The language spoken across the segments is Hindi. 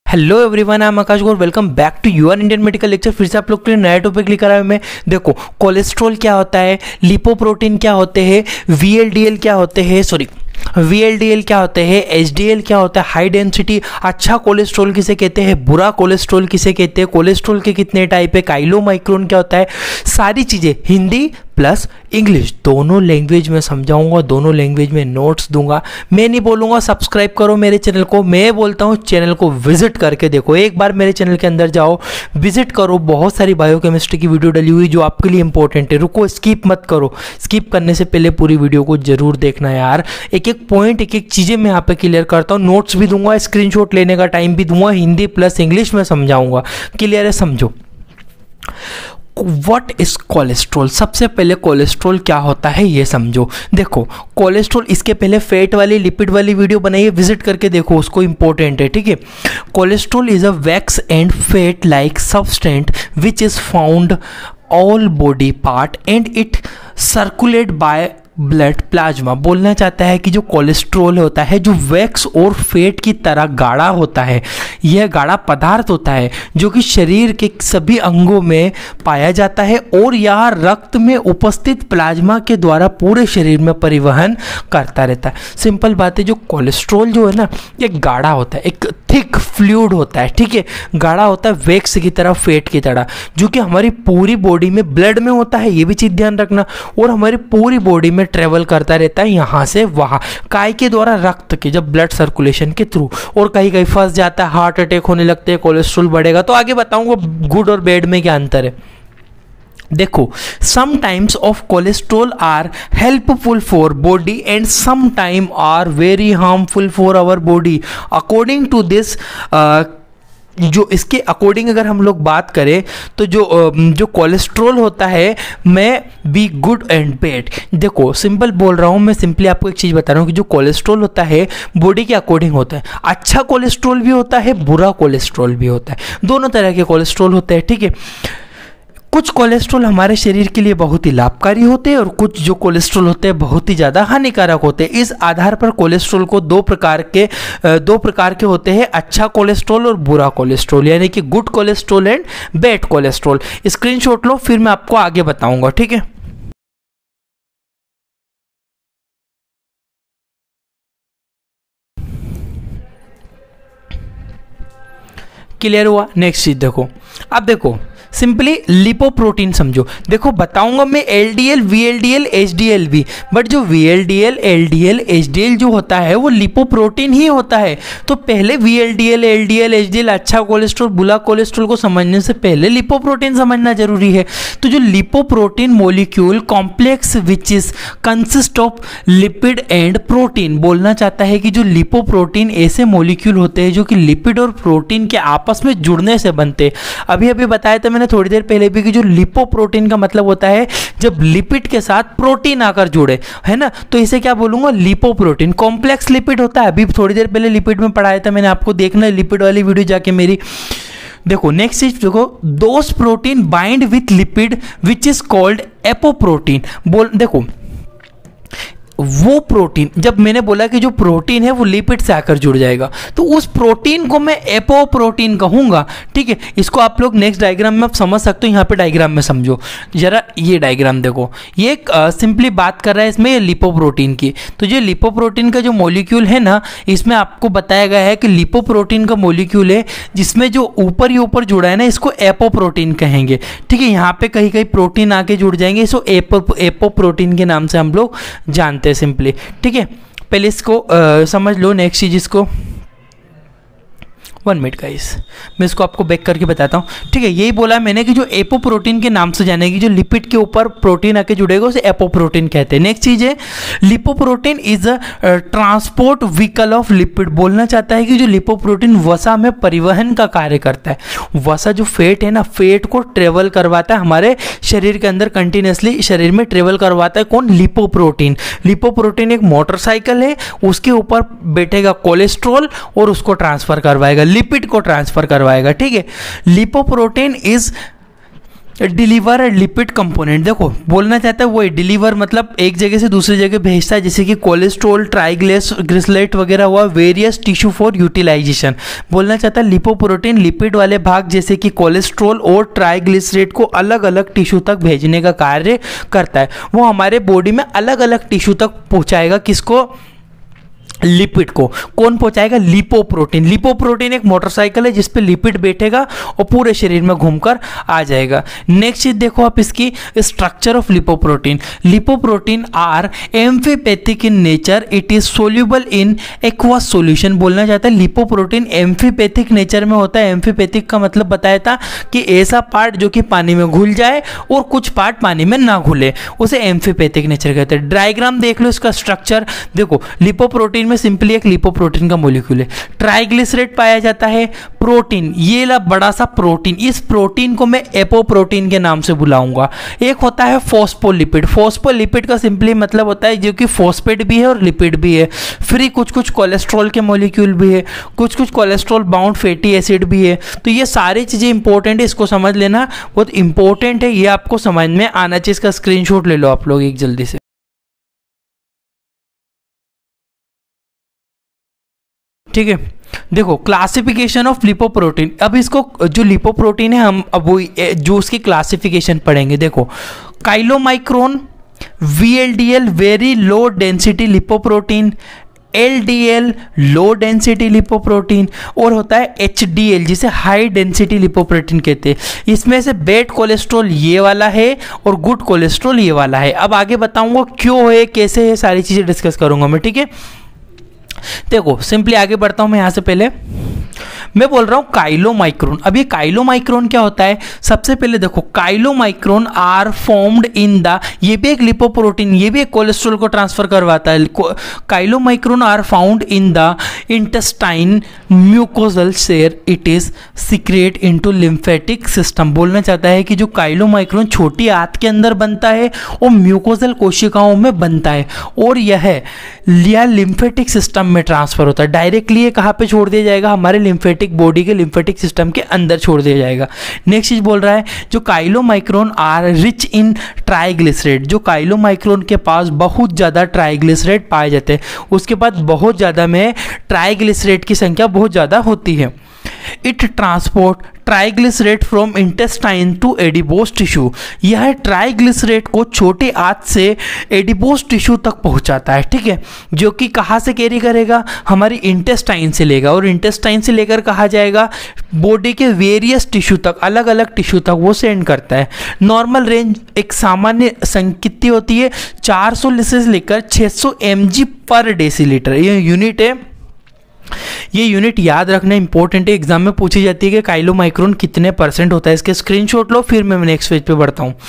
Hello everyone, I am Akash Gaur. Welcome back to your Indian medical lecture. फिर से आप लोग के लिए नया टॉपिक लेकर आया मैं। देखो, कोलेस्ट्रॉल क्या होता है, लिपोप्रोटीन क्या होते हैं, वीएलडीएल क्या होते हैं, वीएलडीएल क्या होते हैं, एचडीएल क्या होता है, हाई डेंसिटी अच्छा कोलेस्ट्रॉल किसे कहते हैं, बुरा कोलेस्ट्रॉल किसे कहते हैं, कोलेस्ट्रॉल के कितने टाइप है, काइलोमाइक्रोन क्या होता है, सारी चीज़ें हिंदी प्लस इंग्लिश दोनों लैंग्वेज में समझाऊंगा, दोनों लैंग्वेज में नोट्स दूंगा। मैं नहीं बोलूँगा सब्सक्राइब करो मेरे चैनल को, मैं बोलता हूँ चैनल को विजिट करके देखो। एक बार मेरे चैनल के अंदर जाओ, विजिट करो, बहुत सारी बायोकेमिस्ट्री की वीडियो डली हुई जो आपके लिए इंपॉर्टेंट है। रुको, स्किप मत करो, स्किप करने से पहले पूरी वीडियो को जरूर देखना यार। एक एक पॉइंट, एक एक चीज़ें मैं यहाँ पे क्लियर करता हूँ, नोट्स भी दूंगा, स्क्रीनशॉट लेने का टाइम भी दूंगा, हिंदी प्लस इंग्लिश में समझाऊंगा। क्लियर है? समझो। What is cholesterol? सबसे पहले कोलेस्ट्रॉल क्या होता है ये समझो। देखो, कोलेस्ट्रॉल, इसके पहले फैट वाली लिपिड वाली वीडियो बनाइए, विजिट करके देखो, उसको इंपॉर्टेंट है, ठीक है। Cholesterol is a wax and fat like substance which is found all body part and it circulate by blood plasma. बोलना चाहता है कि जो कोलेस्ट्रॉल होता है, जो वैक्स और फैट की तरह गाढ़ा होता है, यह गाढ़ा पदार्थ होता है जो कि शरीर के सभी अंगों में पाया जाता है और यह रक्त में उपस्थित प्लाज्मा के द्वारा पूरे शरीर में परिवहन करता रहता है। सिंपल बात है, जो कोलेस्ट्रॉल जो है ना, ये गाढ़ा होता है, एक थिक फ्लूइड होता है, ठीक है, गाढ़ा होता है, वैक्स की तरह, फैट की तरह, जो कि हमारी पूरी बॉडी में ब्लड में होता है, ये भी चीज़ ध्यान रखना, और हमारी पूरी बॉडी में ट्रेवल करता रहता है यहाँ से वहाँ, काय के द्वारा, रक्त के, जब ब्लड सर्कुलेशन के थ्रू, और कहीं कहीं फंस जाता है, हार्ट अटैक होने लगते हैं, कोलेस्ट्रॉल बढ़ेगा। तो आगे बताऊंगा गुड और बैड में क्या अंतर है। देखो, some times of cholesterol are helpful for body and some time are very harmful for our body according to this. जो इसके अकॉर्डिंग अगर हम लोग बात करें तो जो कोलेस्ट्रॉल होता है में बी गुड एंड बैड। देखो, सिंपल बोल रहा हूँ मैं, सिंपली आपको एक चीज़ बता रहा हूँ कि जो कोलेस्ट्रॉल होता है बॉडी के अकॉर्डिंग होता है। अच्छा कोलेस्ट्रॉल भी होता है, बुरा कोलेस्ट्रॉल भी होता है, दोनों तरह के कोलेस्ट्रॉल होते हैं, ठीक है। कुछ कोलेस्ट्रॉल हमारे शरीर के लिए बहुत ही लाभकारी होते हैं और कुछ जो कोलेस्ट्रॉल होते हैं बहुत ही ज़्यादा हानिकारक होते हैं। इस आधार पर कोलेस्ट्रॉल को दो प्रकार के होते हैं, अच्छा कोलेस्ट्रॉल और बुरा कोलेस्ट्रॉल, यानी कि good cholesterol and bad cholesterol. Screenshot लो, फिर मैं आपको आगे बताऊंगा, ठीक है। क्लियर हुआ? नेक्स्ट चीज देखो, अब देखो सिंपली लिपोप्रोटीन समझो। देखो, बताऊंगा मैं एलडीएल, वीएलडीएल, एचडीएल भी, बट जो वीएलडीएल, एलडीएल, एचडीएल जो होता है वो लिपोप्रोटीन ही होता है। तो पहले वीएलडीएल, एलडीएल, एचडीएल, अच्छा कोलेस्ट्रॉल, बुरा कोलेस्ट्रॉल को समझने से पहले लिपोप्रोटीन समझना जरूरी है। तो जो lipoprotein molecule complex which is consist of lipid and protein, बोलना चाहता है कि जो लिपोप्रोटीन ऐसे मॉलिक्यूल होते हैं जो कि लिपिड और प्रोटीन के आपस में जुड़ने से बनते। अभी अभी बताया था मैंने थोड़ी देर पहले भी कि जो लिपोप्रोटीन का मतलब होता है जब लिपिड के साथ प्रोटीन आकर जुड़े, है ना, तो इसे क्या बोलूंगा, लिपोप्रोटीन। कॉम्प्लेक्स लिपिड होता है, अभी थोड़ी देर पहले लिपिड में पढ़ाया था मैंने, आपको देखना है लिपिड वाली वीडियो जाके मेरी। देखो, नेक्स्ट चीज देखो, those protein bind with lipid which is called apoprotein. देखो, वो प्रोटीन, जब मैंने बोला कि जो प्रोटीन है वो लिपिड से आकर जुड़ जाएगा, तो उस प्रोटीन को मैं एपोप्रोटीन कहूंगा, ठीक है। इसको आप लोग नेक्स्ट डायग्राम में आप समझ सकते हो, यहाँ पे डायग्राम में समझो जरा। ये डायग्राम देखो, ये सिंपली बात कर रहा है इसमें लिपोप्रोटीन की। तो जो लिपोप्रोटीन का जो मॉलिक्यूल है ना, इसमें आपको बताया गया है कि लिपोप्रोटीन का मॉलिक्यूल है जिसमें जो ऊपर ही ऊपर जुड़ा है ना, इसको एपोप्रोटीन कहेंगे, ठीक है। यहाँ पे कहीं कहीं प्रोटीन आके जुड़ जाएंगे, इसको एपोप्रोटीन के नाम से हम लोग जानते हैं सिंपली, ठीक है। पहले इसको समझ लो। नेक्स्ट चीज, इसको 1 मिनट गाइस, मैं इसको आपको बैक करके बताता हूँ, ठीक है। यही बोला मैंने कि जो एपोप्रोटीन के नाम से जानेगी, जो लिपिड के ऊपर प्रोटीन आके जुड़ेगा उसे एपोप्रोटीन कहते हैं। नेक्स्ट चीज है, lipoprotein is a transport vehicle of lipid. बोलना चाहता है कि जो लिपोप्रोटीन वसा में परिवहन का कार्य करता है। वसा जो फैट है ना, फैट को ट्रेवल करवाता है हमारे शरीर के अंदर, कंटिन्यूसली शरीर में ट्रेवल करवाता है कौन, लिपोप्रोटीन। लिपोप्रोटीन एक मोटरसाइकिल है, उसके ऊपर बैठेगा कोलेस्ट्रॉल और उसको ट्रांसफर करवाएगा, लिपिड को ट्रांसफर करवाएगा, ठीक है। Lipoprotein is deliver lipid component, देखो बोलना चाहता है वही, डिलीवर मतलब एक जगह से दूसरी जगह भेजता है, जैसे कि कोलेस्ट्रॉल, ट्राइग्लिसराइड वगैरह हुआ, वेरियस टिश्यू फॉर यूटिलाइजेशन। बोलना चाहता है लिपोप्रोटीन लिपिड वाले भाग जैसे कि कोलेस्ट्रॉल और ट्राइग्लिसराइड को अलग अलग टिश्यू तक भेजने का कार्य करता है। वो हमारे बॉडी में अलग अलग टिश्यू तक पहुंचाएगा, किसको? लिपिड को। कौन पहुंचाएगा? लिपोप्रोटीन। लिपोप्रोटीन एक मोटरसाइकिल है जिसपे लिपिड बैठेगा और पूरे शरीर में घूमकर आ जाएगा। नेक्स्ट चीज देखो आप इसकी structure of lipoprotein. Lipoprotein are amphipathic in nature, it is soluble in aqueous solution. बोलना चाहता है लिपोप्रोटीन एम्फीपैथिक नेचर में होता है। एम्फीपैथिक का मतलब बताया था कि ऐसा पार्ट जो कि पानी में घुल जाए और कुछ पार्ट पानी में ना घुले, उसे एम्फीपैथिक नेचर कहते हैं। डायग्राम देख लो इसका स्ट्रक्चर। देखो लिपोप्रोटीन में सिंपली एक लिपोप्रोटीन का मॉलिक्यूल है। ट्राइग्लिसराइड पाया जाता है, प्रोटीन, ये ला बड़ा सा प्रोटीन, इस प्रोटीन को मैं एपोप्रोटीन के नाम से बुलाऊंगा। एक होता है फॉस्फोलिपिड। फॉस्फोलिपिड का सिंपली मतलब होता है जो कि फॉस्फेट भी है और लिपिड भी है। फिर कुछ कुछ कोलेस्ट्रॉल के मॉलिक्यूल भी है, कुछ कुछ कोलेस्ट्रॉल बाउंड फैटी एसिड भी है। तो ये सारी चीजें इंपॉर्टेंट है, इसको समझ लेना बहुत इंपॉर्टेंट है, ये आपको समझ में आना चाहिए। इसका स्क्रीनशॉट ले लो आप लोग एक जल्दी से, ठीक है। देखो क्लासिफिकेशन ऑफ लिपोप्रोटीन। अब इसको जो लिपोप्रोटीन है हम अब वो जो उसकी क्लासिफिकेशन पढ़ेंगे। देखो chylomicron, VLDL very low density lipoprotein, LDL low density lipoprotein, और होता है HDL जिसे हाई डेंसिटी लिपोप्रोटीन कहते हैं। इसमें से बैड कोलेस्ट्रॉल ये वाला है और गुड कोलेस्ट्रॉल ये वाला है। अब आगे बताऊंगा क्यों है, कैसे है, सारी चीजें डिस्कस करूंगा मैं, ठीक है। देखो सिंपली आगे बढ़ता हूं मैं। यहां से पहले मैं बोल रहा हूं काइलोमाइक्रोन। अब ये काइलोमाइक्रोन क्या होता है? सबसे पहले देखो chylomicron are formed in the, ये भी एक लिपोप्रोटीन, ये भी एक कोलेस्ट्रॉल को ट्रांसफर करवाता है। Chylomicron are found in the intestine mucosal share, it is secrete into lymphatic system. बोलना चाहता है कि जो काइलोमाइक्रोन छोटी आंत के अंदर बनता है और म्यूकोजल कोशिकाओं में बनता है, और यह लिम्फेटिक सिस्टम में ट्रांसफर होता है। डायरेक्टली ये कहाँ पे छोड़ दिया जाएगा? हमारे लिम्फेटिक बॉडी के लिम्फेटिक सिस्टम के अंदर छोड़ दिया जाएगा। नेक्स्ट चीज बोल रहा है जो chylomicron are rich in triglyceride. जो काइलोमाइक्रोन के पास बहुत ज़्यादा ट्राइग्लिसराइड पाए जाते हैं, उसके पास बहुत ज़्यादा में ट्राइग्लिसराइड की संख्या बहुत ज़्यादा होती है। It transport triglyceride from intestine to adipose tissue. यह ट्राइग्लिसराइड को छोटे आंत से एडिपोज टिश्यू तक पहुंचाता है, ठीक है, जो कि कहाँ से कैरी करेगा? हमारी इंटेस्टाइन से लेगा, और इंटेस्टाइन से लेकर कहाँ जाएगा? बॉडी के वेरियस टिश्यू तक, अलग अलग टिश्यू तक वो सेंड करता है। नॉर्मल रेंज एक सामान्य कितनी होती है? 400 से लेकर 600 mg पर डेसीलीटर, ये यूनिट है। ये यूनिट याद रखना इंपॉर्टेंट है, एग्जाम में पूछी जाती है कि काइलोमाइक्रोन कितने % होता है। इसके स्क्रीनशॉट लो, फिर मैं नेक्स्ट पेज पे बढ़ता हूं।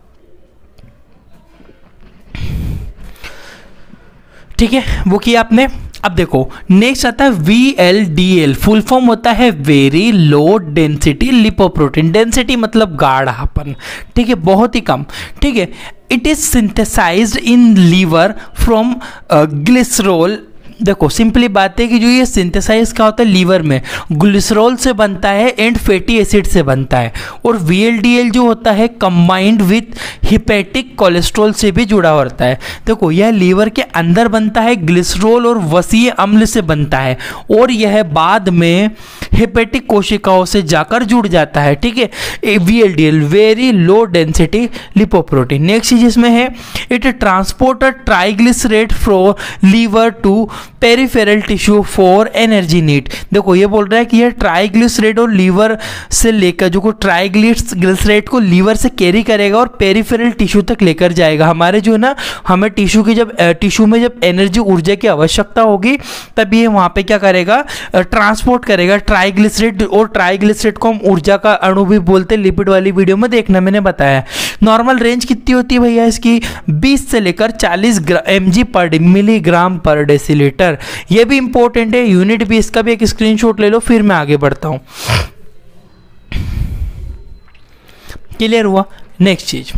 ठीक है, वो किया आपने। अब देखो नेक्स्ट आता है VLDL, फुल फॉर्म होता है very low density lipoprotein. Density मतलब गाढ़ापन, ठीक है, बहुत ही कम, ठीक है। It is synthesized in liver from glycerol. देखो सिंपली बात है कि जो ये सिंथेसाइज का होता है लीवर में, ग्लिसरॉल से बनता है एंड फैटी एसिड से बनता है। और VLDL जो होता है कंबाइंड विथ हिपेटिक कोलेस्ट्रॉल से भी जुड़ा होता है। देखो यह लीवर के अंदर बनता है, ग्लिसरॉल और वसीय अम्ल से बनता है, और यह बाद में हिपेटिक कोशिकाओं से जाकर जुड़ जाता है, ठीक है। VLDL very low density lipoprotein. Next चीज इसमें है it transport triglyceride from liver to peripheral tissue for energy need. देखो ये बोल रहा है कि यह ट्राइग्लिसराइड और लीवर से लेकर जो को ट्राइग्लिसराइड को लीवर से कैरी करेगा और पेरिफेरल टिश्यू तक लेकर जाएगा। हमारे जो है ना, हमें टिश्यू की जब टिश्यू में जब एनर्जी ऊर्जा की आवश्यकता होगी तब ये वहाँ पे क्या करेगा? ट्रांसपोर्ट करेगा ट्राइग्लिसराइड। और ट्राइग्लिसराइड को हम ऊर्जा का अणु भी बोलते हैं, लिपिड वाली वीडियो में देखना मैंने बताया। नॉर्मल रेंज कितनी होती है भैया इसकी? 20 से लेकर 40 mg पर मिलीग्राम पर डेसीलीटर। ये भी इंपॉर्टेंट है, यूनिट भी, इसका भी एक स्क्रीनशॉट ले लो, फिर मैं आगे बढ़ता हूं। क्लियर हुआ? नेक्स्ट चीज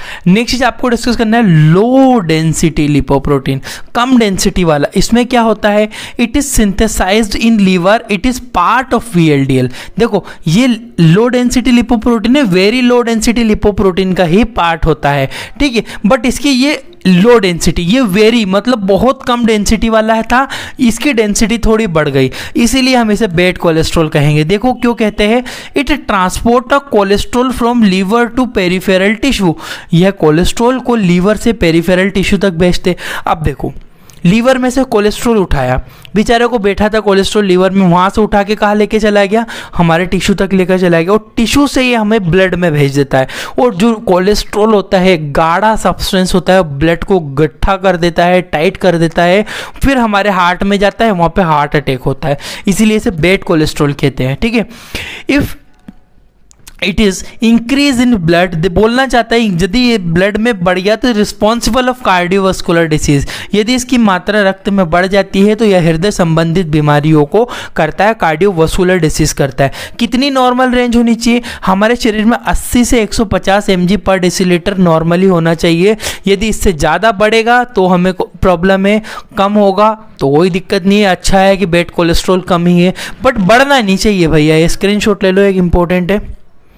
नेक्स्ट चीज आपको डिस्कस करना है लो डेंसिटी लिपोप्रोटीन, कम डेंसिटी वाला। इसमें क्या होता है, it is synthesized in liver, it is part of VLDL। देखो ये लो डेंसिटी लिपोप्रोटीन है, वेरी लो डेंसिटी लिपोप्रोटीन का ही पार्ट होता है, ठीक है। बट इसकी ये लो डेंसिटी, ये वेरी मतलब बहुत कम डेंसिटी वाला था, इसकी डेंसिटी थोड़ी बढ़ गई, इसीलिए हम इसे बैड कोलेस्ट्रॉल कहेंगे। देखो क्यों कहते हैं, it transport of cholesterol from liver to peripheral tissue. यह कोलेस्ट्रॉल को लीवर से पेरिफेरल टिश्यू तक भेजते। अब देखो लीवर में से कोलेस्ट्रॉल उठाया, बेचारे को बैठा था कोलेस्ट्रॉल लीवर में, वहाँ से उठा के कहाँ लेके चला गया, हमारे टिश्यू तक लेकर चला गया, और टिश्यू से ये हमें ब्लड में भेज देता है। और जो कोलेस्ट्रॉल होता है गाढ़ा सब्सटेंस होता है, ब्लड को गट्ठा कर देता है, टाइट कर देता है, फिर हमारे हार्ट में जाता है, वहाँ पे हार्ट अटैक होता है, इसीलिए इसे बैड कोलेस्ट्रॉल कहते हैं, ठीक है। If it is increase in blood, बोलना चाहता है यदि ये ब्लड में बढ़ गया तो रिस्पॉन्सिबल ऑफ कार्डियोवास्कुलर डिसीज, यदि इसकी मात्रा रक्त में बढ़ जाती है तो यह हृदय संबंधित बीमारियों को करता है, कार्डियोवास्कुलर डिसीज करता है। कितनी नॉर्मल रेंज होनी चाहिए, हमारे शरीर में 80 से 150 mg पर डेसीलीटर नॉर्मली होना चाहिए। यदि इससे ज़्यादा बढ़ेगा तो हमें प्रॉब्लम है, कम होगा तो कोई दिक्कत नहीं है, अच्छा है कि बैड कोलेस्ट्रॉल कम ही है, बट बढ़ना नहीं चाहिए भैया। ये स्क्रीनशॉट ले लो, एक इंपॉर्टेंट है।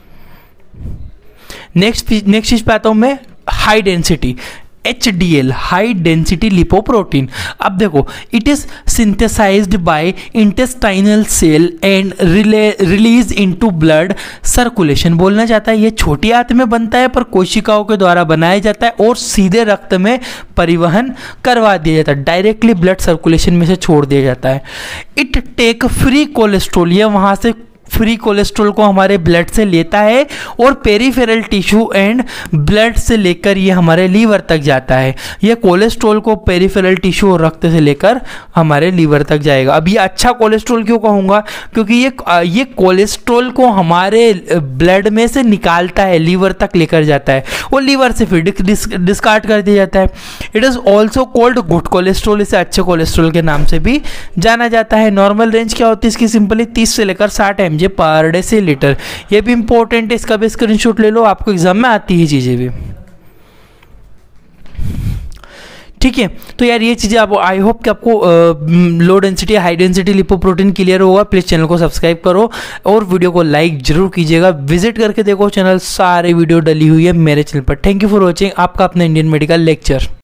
नेक्स्ट चीज पे आता हूं मैं, high density HDL, high density lipoprotein. अब देखो it is synthesized by intestinal cell and release into blood circulation. बोलना चाहता है ये छोटी आंत में बनता है पर कोशिकाओं के द्वारा बनाया जाता है और सीधे रक्त में परिवहन करवा दिया जाता है, डायरेक्टली ब्लड सर्कुलेशन में से छोड़ दिया जाता है। इट टेक फ्री कोलेस्ट्रॉल, ये वहां से फ्री कोलेस्ट्रॉल को हमारे ब्लड से लेता है और पेरिफेरल टिश्यू एंड ब्लड से लेकर ये हमारे लीवर तक जाता है। ये कोलेस्ट्रॉल को पेरिफेरल टिश्यू और रक्त से लेकर हमारे लीवर तक जाएगा। अब ये अच्छा कोलेस्ट्रॉल क्यों कहूँगा, क्योंकि ये कोलेस्ट्रॉल को हमारे ब्लड में से निकालता है, लीवर तक लेकर जाता है और लीवर से फिर डिस्कार्ड कर दिया जाता है। It is also called good cholesterol, इसे अच्छे कोलेस्ट्रॉल के नाम से भी जाना जाता है। नॉर्मल रेंज क्या होती है इसकी, सिंपली 30 से लेकर 60 mg पर डेसीलीटर। ये भी इंपॉर्टेंट है, इसका भी स्क्रीनशॉट ले लो, आपको एग्जाम में आती है चीजें भी, ठीक है। तो यार ये चीज़ें आप, आई होप कि आपको low density high density lipoprotein clear होगा। प्लीज़ चैनल को सब्सक्राइब करो और वीडियो को लाइक जरूर कीजिएगा। विजिट करके देखो चैनल, सारे वीडियो डली हुई है मेरे चैनल पर। थैंक यू फॉर वॉचिंग, आपका अपना इंडियन मेडिकल लेक्चर।